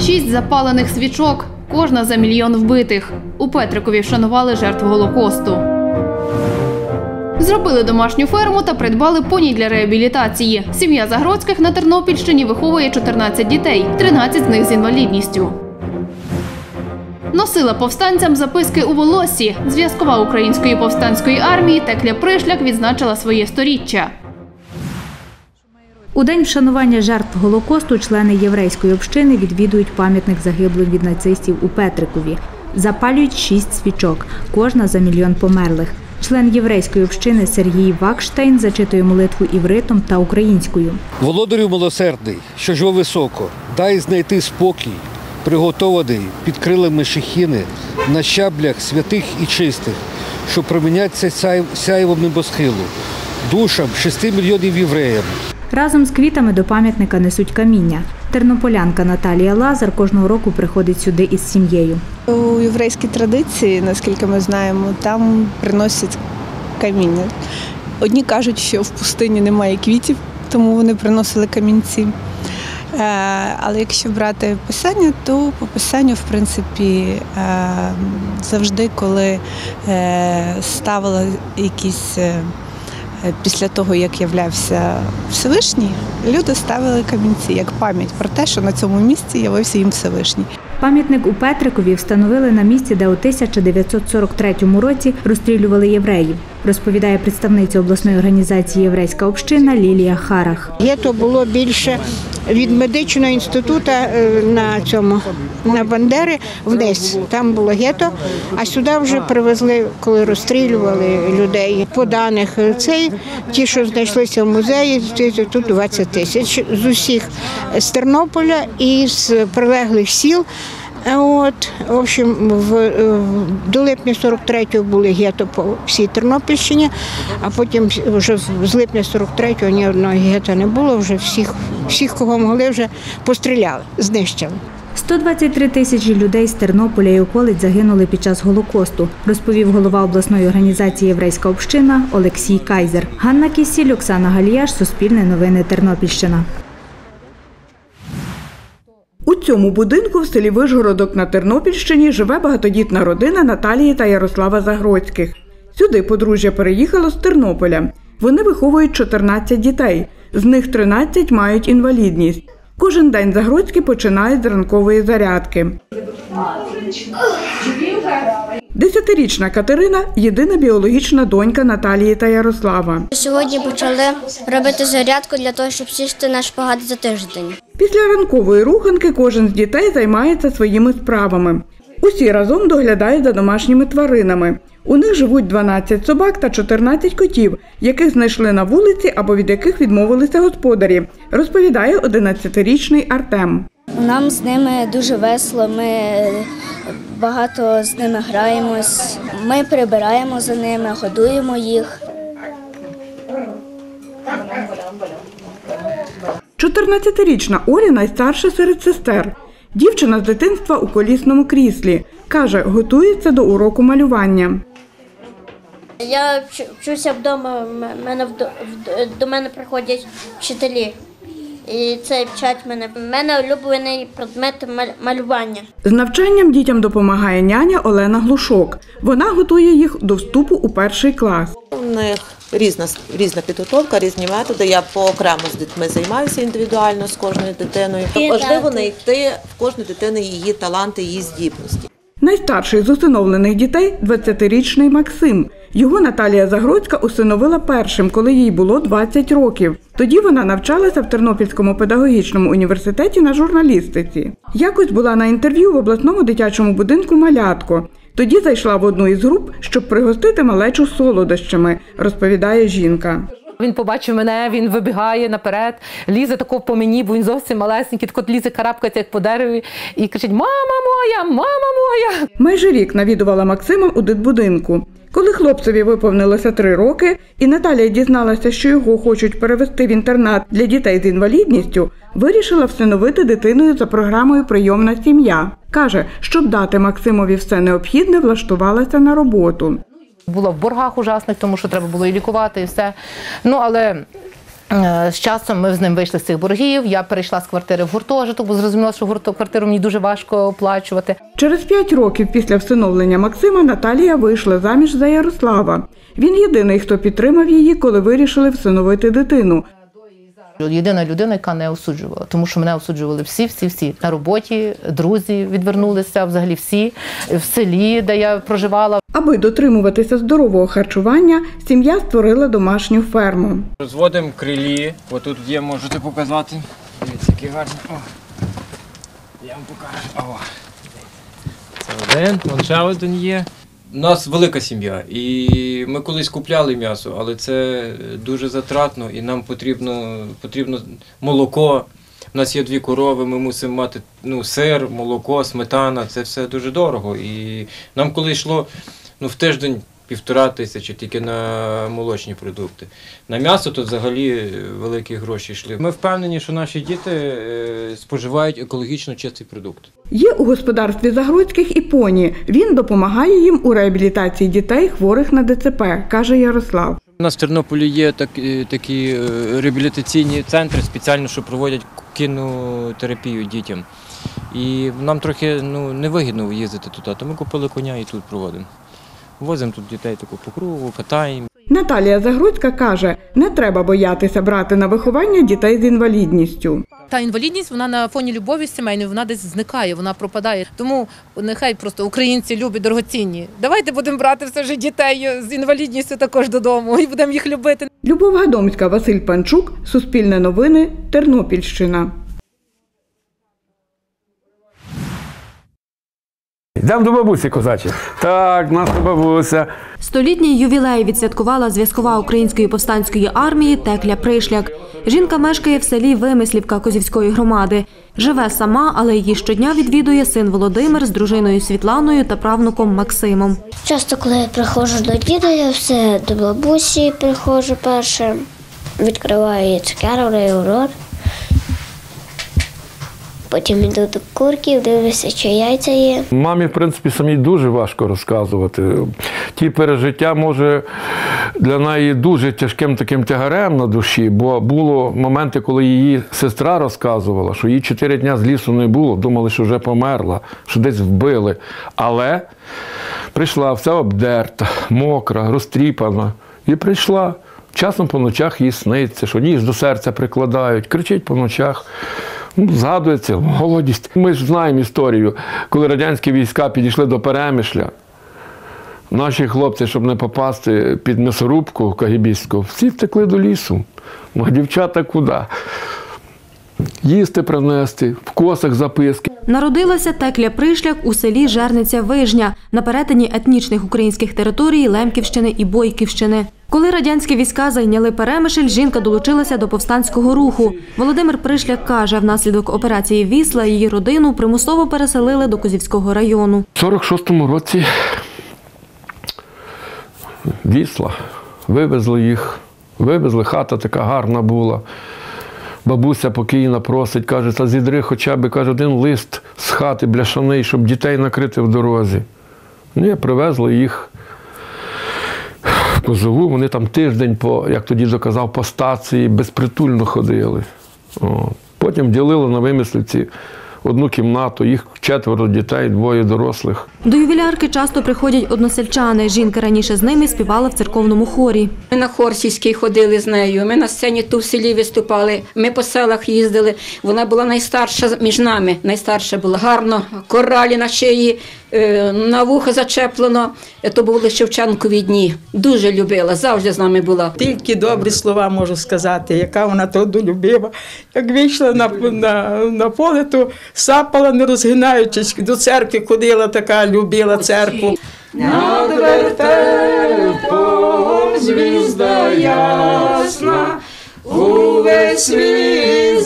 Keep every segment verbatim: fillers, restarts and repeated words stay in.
Шість запалених свічок, кожна за мільйон вбитих. У Петрикові вшанували жертв Голокосту. Зробили домашню ферму та придбали поні для реабілітації. Сім'я Загродських на Тернопільщині виховує чотирнадцять дітей, тринадцять з них з інвалідністю. Носила повстанцям записки у волоссі. Зв'язкова Української повстанської армії Текля Пришляк відзначила своє сторіччя. У день вшанування жертв Голокосту члени єврейської общини відвідують пам'ятник загиблим від нацистів у Петрикові. Запалюють шість свічок, кожна за мільйон померлих. Член єврейської общини Сергій Вакштейн зачитує молитву івритом та українською. «Володарю милосердний, що живе високо, дай знайти спокій, приготований під крилами шехіни, на щаблях святих і чистих, що проміняться сяйвом небосхилу, душам шести мільйонів євреям». Разом з квітами до пам'ятника несуть каміння. Тернополянка Наталія Лазар кожного року приходить сюди із сім'єю. У єврейській традиції, наскільки ми знаємо, там приносять каміння. Одні кажуть, що в пустині немає квітів, тому вони приносили камінці. Але якщо брати Писання, то по Писанню, в принципі, завжди, коли ставили якісь... Після того, як являвся Всевишній, люди ставили камінці як пам'ять про те, що на цьому місці явився їм Всевишній. Пам'ятник у Петрикові встановили на місці, де у тисяча дев'ятсот сорок третьому році розстрілювали євреїв, розповідає представниця обласної організації «Єврейська община» Лілія Харах. Гетто було більше від медичного інституту на цьому, на Бандери вниз. Там було гетто, а сюди вже привезли, коли розстрілювали людей. По даних цей, ті, що знайшлися в музеї, тут двадцять тисяч з усіх, з Тернополя і з прилеглих сіл. От, в общем, в, до липня сорок третього були гетто по всій Тернопільщині, а потім вже з липня сорок третього ні одного гетто не було, вже всіх, всіх, кого могли, вже постріляли, знищили. сто двадцять три тисячі людей з Тернополя і околиць загинули під час Голокосту, розповів голова обласної організації «Єврейська община» Олексій Кайзер. Ганна Кісіль, Оксана Галіяш, Суспільне новини, Тернопільщина. У цьому будинку в селі Вишгородок на Тернопільщині живе багатодітна родина Наталії та Ярослава Загродських. Сюди подружжя переїхало з Тернополя. Вони виховують чотирнадцять дітей, з них тринадцять мають інвалідність. Кожен день Загродські починають з ранкової зарядки. Десятирічна Катерина – єдина біологічна донька Наталії та Ярослава. Сьогодні почали робити зарядку для того, щоб сісти на шпагат за тиждень. Після ранкової руханки кожен з дітей займається своїми справами. Усі разом доглядають за домашніми тваринами. У них живуть дванадцять собак та чотирнадцять котів, яких знайшли на вулиці або від яких відмовилися господарі, розповідає одинадцятирічний Артем. Нам з ними дуже весело, ми багато з ними граємось, ми прибираємо за ними, годуємо їх. чотирнадцятирічна Оля найстарша серед сестер. Дівчина з дитинства у колісному кріслі. Каже, готується до уроку малювання. Я вчуся вдома, мене, до мене приходять вчителі. І це вчать мене. У мене улюблений предмет малювання. З навчанням дітям допомагає няня Олена Глушок. Вона готує їх до вступу у перший клас. У них різна, різна підготовка, різні методи. Я поокремо з дітьми займаюся індивідуально з кожною дитиною. Важливо знайти в кожної дитини її таланти, її здібності. Найстарший з усиновлених дітей – двадцятирічний Максим. Його Наталія Загродська усиновила першим, коли їй було двадцять років. Тоді вона навчалася в Тернопільському педагогічному університеті на журналістиці. Якось була на інтерв'ю в обласному дитячому будинку «Малятко». Тоді зайшла в одну із груп, щоб пригостити малечу солодощами, розповідає жінка. Він побачив мене, він вибігає наперед, лізе тако по мені, бо він зовсім малесенький, тако лізе, карабкається, як по дереві, і кричить: «Мама моя, мама моя!» Майже рік навідувала Максима у дитбудинку. Коли хлопцеві виповнилося три роки, і Наталія дізналася, що його хочуть перевести в інтернат для дітей з інвалідністю, вирішила всиновити дитиною за програмою «Прийомна сім'я». Каже, щоб дати Максимові все необхідне, влаштувалася на роботу. Була в боргах ужасних, тому що треба було і лікувати, і все. Ну, але З часом ми з ним вийшли з цих боргів, я перейшла з квартири в гуртожиток, бо зрозуміла, що гуртожиток, квартиру мені дуже важко оплачувати. Через п'ять років після всиновлення Максима Наталія вийшла заміж за Ярослава. Він єдиний, хто підтримав її, коли вирішили всиновити дитину. Єдина людина, яка не осуджувала, тому що мене осуджували всі, всі, всі. На роботі, друзі відвернулися, взагалі всі, в селі, де я проживала. Аби дотримуватися здорового харчування, сім'я створила домашню ферму. Розводимо крилі, отут є, можете показати. Дивіться, які гарні. О. Я вам покажу. О. Це один, вон ще один є. У нас велика сім'я, і ми колись купляли м'ясо, але це дуже затратно, і нам потрібно, потрібно молоко. У нас є дві корови, ми мусимо мати ну, сир, молоко, сметана, це все дуже дорого. І нам коли йшло ну, в тиждень півтора тисячі тільки на молочні продукти. На м'ясо тут взагалі великі гроші йшли. Ми впевнені, що наші діти споживають екологічно чистий продукт. Є у господарстві Загродських і поні. Він допомагає їм у реабілітації дітей, хворих на Де Це Пе, каже Ярослав. У нас в Тернополі є так, такі реабілітаційні центри, спеціально, що проводять кінотерапію дітям. І нам трохи ну, невигідно їздити туди, то ми купили коня і тут проводимо. Возимо тут дітей таку по кругу, катаємо. Наталія Загродська каже, не треба боятися брати на виховання дітей з інвалідністю. Та інвалідність, вона на фоні любові сімейної, вона десь зникає, вона пропадає. Тому нехай просто українці любі, дорогоцінні. Давайте будемо брати все ж дітей з інвалідністю також додому і будемо їх любити. Любов Гадомська, Василь Панчук, Суспільне новини, Тернопільщина. Йдемо до бабусі козачі. Так, наша бабуся. Столітній ювілей відсвяткувала зв'язкова Української повстанської армії Текля Пришляк. Жінка мешкає в селі Вимислівка Козівської громади. Живе сама, але її щодня відвідує син Володимир з дружиною Світланою та правнуком Максимом. Часто, коли я приходжу до діда, я все до бабусі приходжу перше, відкриваю її цукерки, рот. Потім йду до курків, дивлюся, чи яйця є. Мамі, в принципі, самій дуже важко розказувати. Ті пережиття, може, для неї дуже тяжким таким тягарем на душі, бо було моменти, коли її сестра розказувала, що її чотири дня з лісу не було, думали, що вже померла, що десь вбили. Але прийшла вся обдерта, мокра, розтріпана. І прийшла. Часом по ночах їй сниться, що ніж до серця прикладають, кричить по ночах. Ну, згадується, молодість. Ми ж знаємо історію, коли радянські війська підійшли до Перемишля. Наші хлопці, щоб не попасти під м'ясорубку кагібістську, всі втекли до лісу. Ну, а дівчата куди? Їсти принести, в косах записки. Народилася Текля Пришляк у селі Жерниця-Вижня на перетині етнічних українських територій Лемківщини і Бойківщини. Коли радянські війська зайняли Перемишль, жінка долучилася до повстанського руху. Володимир Пришляк каже, внаслідок операції «Вісла» її родину примусово переселили до Козівського району. У сорок шостому році Вісла, вивезли їх, вивезли, хата така гарна була. Бабуся покійна просить, каже, та зідри хоча б, каже, один лист з хати бляшаний, щоб дітей накрити в дорозі. Ні, привезли їх в Козову, вони там тиждень, по, як тоді доказав, по стації безпритульно ходили. О. Потім ділили на Вимислівці одну кімнату, їх четверо дітей, двоє дорослих. До ювілярки часто приходять односельчани. Жінка раніше з ними співала в церковному хорі. Ми на хор сільський ходили з нею, ми на сцені тут в селі виступали, ми по селах їздили. Вона була найстарша між нами, найстарша була, гарно, коралі на шиї, на вухо зачеплено. То були Шевченкові дні. Дуже любила, завжди з нами була. Тільки добрі слова можу сказати, яка вона тоді любила. Як вийшла на, на, на поле, то сапала, не розгинаючись, до церкви ходила така, любила церкву. Над вертепом звізда ясна, увесь світ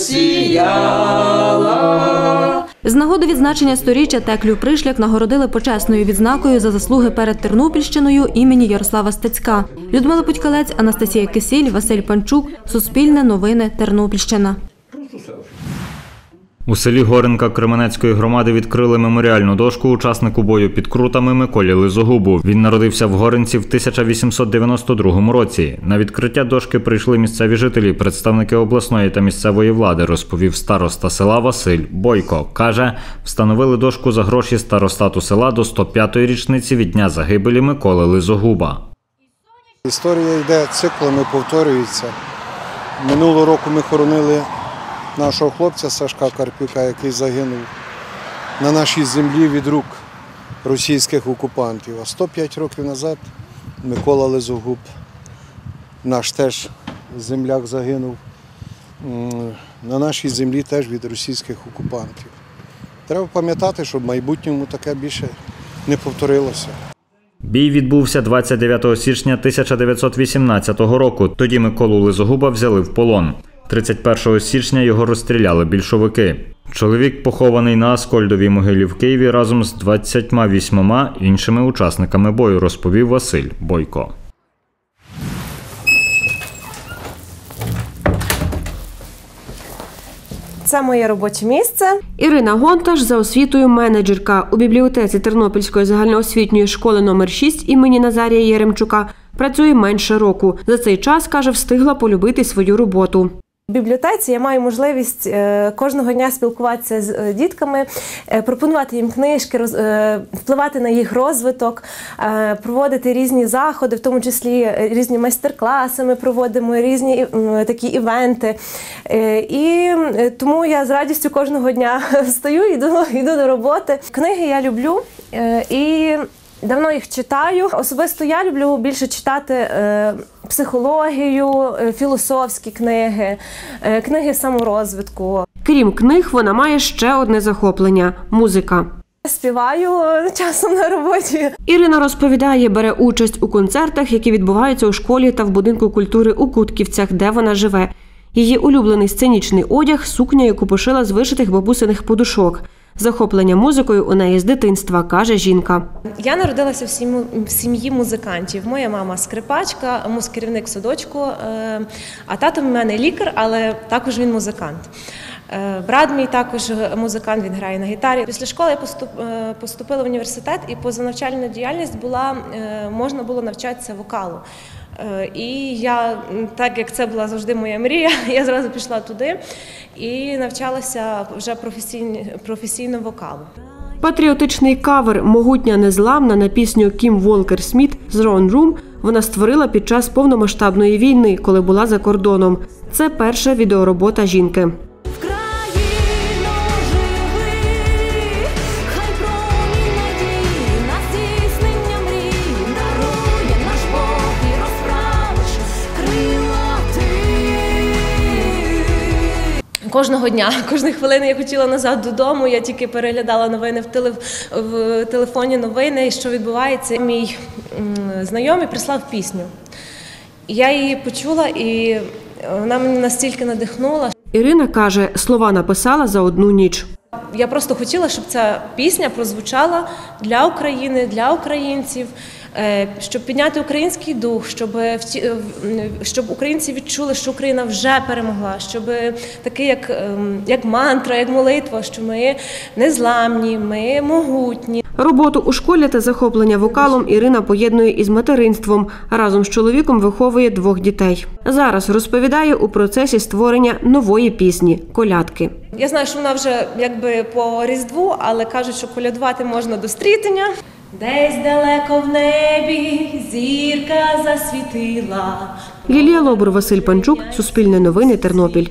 засіяла. З нагоди відзначення сторіччя Теклю Пришляк нагородили почесною відзнакою за заслуги перед Тернопільщиною імені Ярослава Стецька. Людмила Путькалець, Анастасія Кисіль, Василь Панчук. Суспільне новини, Тернопільщина. У селі Горенка Кременецької громади відкрили меморіальну дошку учаснику бою під Крутами Миколі Лизогубу. Він народився в Горенці в тисяча вісімсот дев'яносто другому році. На відкриття дошки прийшли місцеві жителі, представники обласної та місцевої влади, розповів староста села Василь Бойко. Каже, встановили дошку за гроші старостату села до сто п'ятої річниці від дня загибелі Миколи Лизогуба. Історія йде циклами, повторюється. Минулого року ми хоронили нашого хлопця Сашка Карпюка, який загинув на нашій землі від рук російських окупантів. А сто п'ять років назад Микола Лизогуб, наш теж земляк, загинув на нашій землі теж від російських окупантів. Треба пам'ятати, щоб в майбутньому таке більше не повторилося. Бій відбувся двадцять дев'ятого січня тисяча дев'ятсот вісімнадцятого року. Тоді Миколу Лизогуба взяли в полон. тридцять першого січня його розстріляли більшовики. Чоловік похований на Аскольдовій могилі в Києві разом з двадцятьма вісьмома іншими учасниками бою, розповів Василь Бойко. Це моє робоче місце. Ірина Гонташ за освітою менеджерка. У бібліотеці Тернопільської загальноосвітньої школи номер шість імені Назарія Єремчука працює менше року. За цей час, каже, встигла полюбити свою роботу. В бібліотеці я маю можливість кожного дня спілкуватися з дітками, пропонувати їм книжки, впливати на їх розвиток, проводити різні заходи, в тому числі різні майстер-класи ми проводимо, різні такі івенти. І тому я з радістю кожного дня встаю і йду, йду до роботи. Книги я люблю і давно їх читаю. Особисто я люблю більше читати е, психологію, е, філософські книги, е, книги саморозвитку. Крім книг, вона має ще одне захоплення – музика. Співаю часом на роботі. Ірина розповідає, бере участь у концертах, які відбуваються у школі та в будинку культури у Кутківцях, де вона живе. Її улюблений сценічний одяг – сукня, яку пошила з вишитих бабусиних подушок. Захоплення музикою у неї з дитинства, каже жінка. Я народилася в сім'ї музикантів. Моя мама скрипачка, музкерівник садочку, а тато в мене лікар, але також він музикант. Брат мій також музикант, він грає на гітарі. Після школи я поступила в університет, і позанавчальна діяльність була, можна було навчатися вокалу. І я, так як це була завжди моя мрія, я зразу пішла туди і навчалася вже професійно, професійно вокалу. Патріотичний кавер «Могутня незламна» на пісню Кім Волкер Сміт «Throne Room» вона створила під час повномасштабної війни, коли була за кордоном. Це перша відеоробота жінки. Кожного дня, кожної хвилини я хотіла назад додому, я тільки переглядала новини в, теле, в телефоні, новини, що відбувається. Мій м, знайомий прислав пісню. Я її почула, і вона мене настільки надихнула. Ірина каже, слова написала за одну ніч. Я просто хотіла, щоб ця пісня прозвучала для України, для українців, щоб підняти український дух, щоб, щоб українці відчули, що Україна вже перемогла, щоб таке, як, як мантра, як молитва, що ми незламні, ми могутні. Роботу у школі та захоплення вокалом Ірина поєднує із материнством. Разом з чоловіком виховує двох дітей. Зараз, розповідає, у процесі створення нової пісні «Колядки». Я знаю, що вона вже якби по Різдву, але кажуть, що колядувати можна до стрітення. Десь далеко в небі зірка засвітила. Лілія Лобур, Василь Панчук, Суспільне новини, Тернопіль.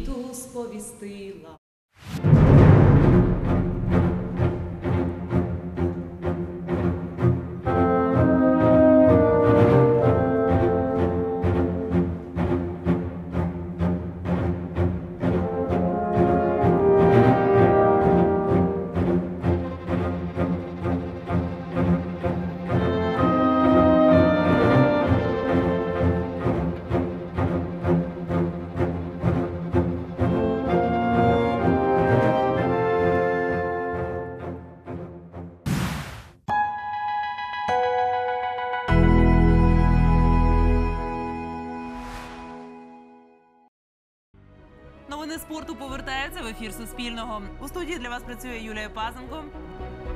Новини спорту повертаються в ефір Суспільного. У студії для вас працює Юлія Пазенко.